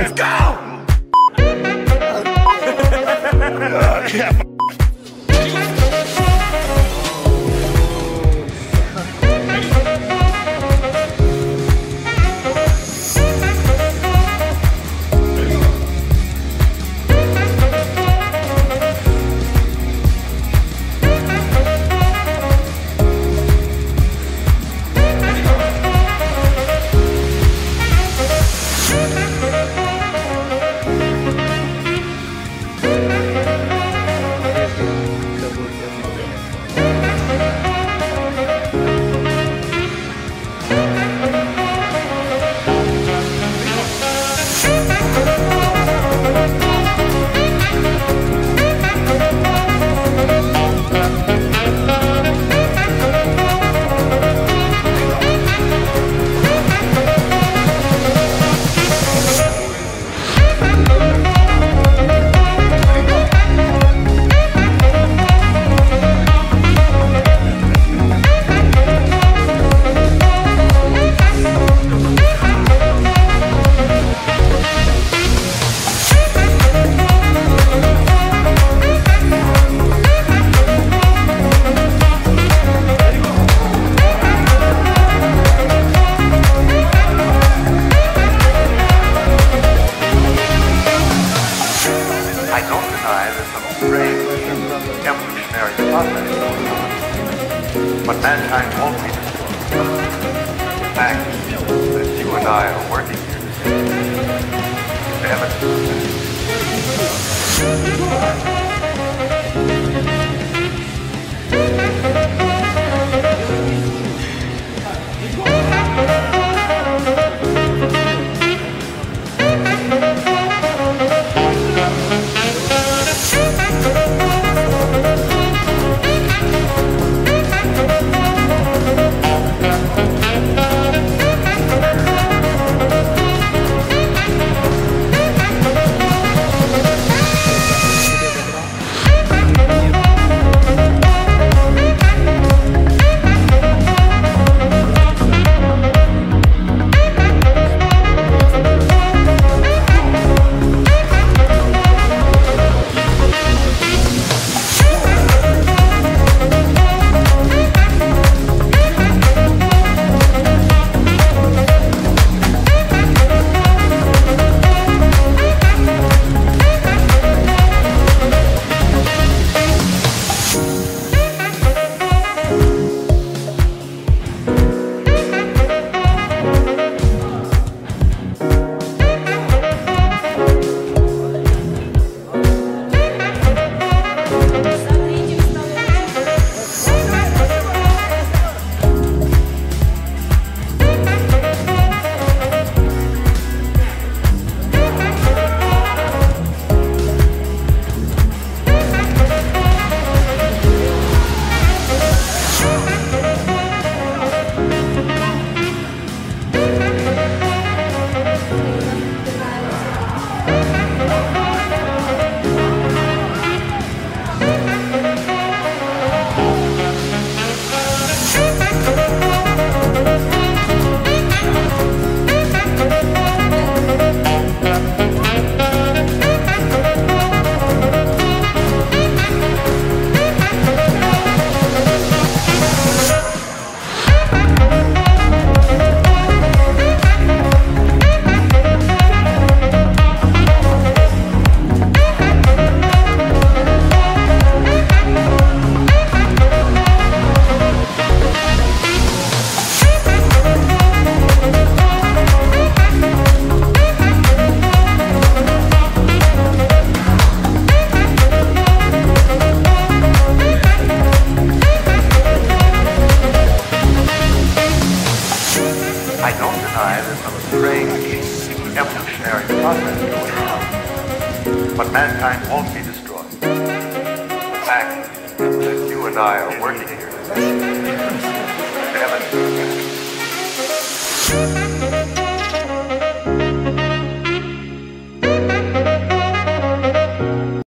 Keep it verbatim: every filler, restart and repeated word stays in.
Let's go! I don't deny there's some strange evolutionary process going on, but mankind won't be destroyed. The fact that you and I are working here today is evidence I don't deny there's some strange evolutionary process going on, but mankind won't be destroyed. The fact that you and I are working here today is evidence.